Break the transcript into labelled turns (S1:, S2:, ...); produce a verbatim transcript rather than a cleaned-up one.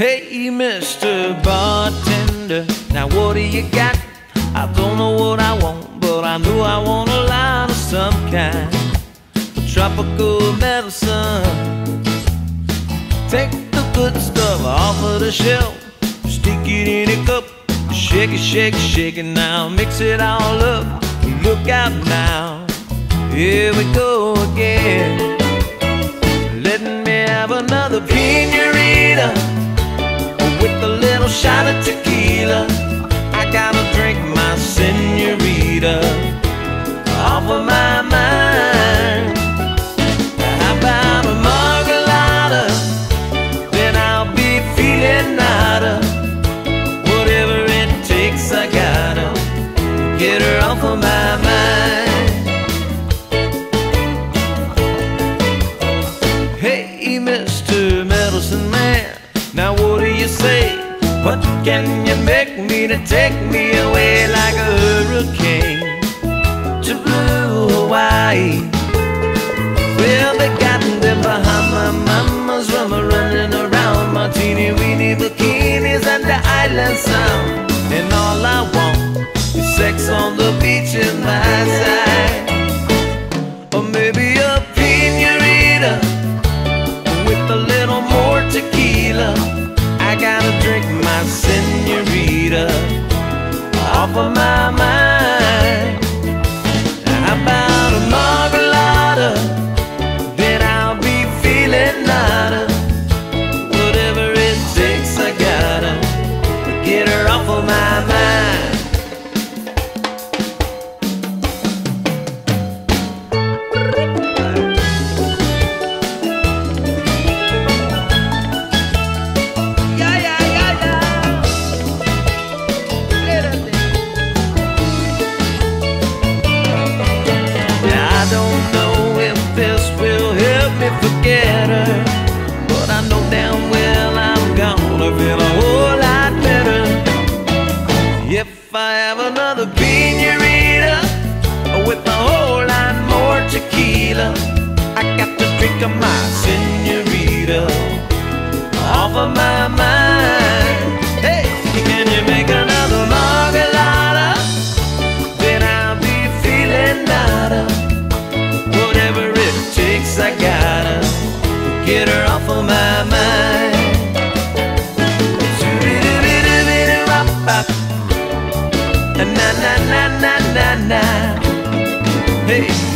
S1: Hey, Mister Bartender, now what do you got? I don't know what I want, but I know I want a lot of some kind of tropical medicine. Take the good stuff off of the shelf, stick it in a cup, shake it, shake it, shake it now, mix it all up. Look out now, here we go again. Let me have another Piña-Rita with a little shot of tequila. I gotta drink my senorita off of my mind. How about a margarita? Then I'll be feeling nada. Whatever it takes, I gotta get her off of my mind. Hey, Mister Medicine Man, now what do you say? What can you make me to take me away like a hurricane to blue Hawaii? Well, they got them Bahama mamas running around, martini weenie bikinis and the island sound. And all I want is sex on the beach in my side, or maybe a Piña-Rita with a little more tequila. I gotta drink my senorita off of my mind. How about a margarita? Then I'll be feeling nada. Whatever it takes, I gotta get her off of my mind. Forget her, but I know damn well I'm gonna feel a whole lot better if I have another Piña-Rita with a whole lot more tequila. I got to drink my senorita off of my mind. Hey, can you make another margarita? Then I'll be feeling nada. Whatever it takes, I gotta get her off of my mind. Na na na na na na. Hey.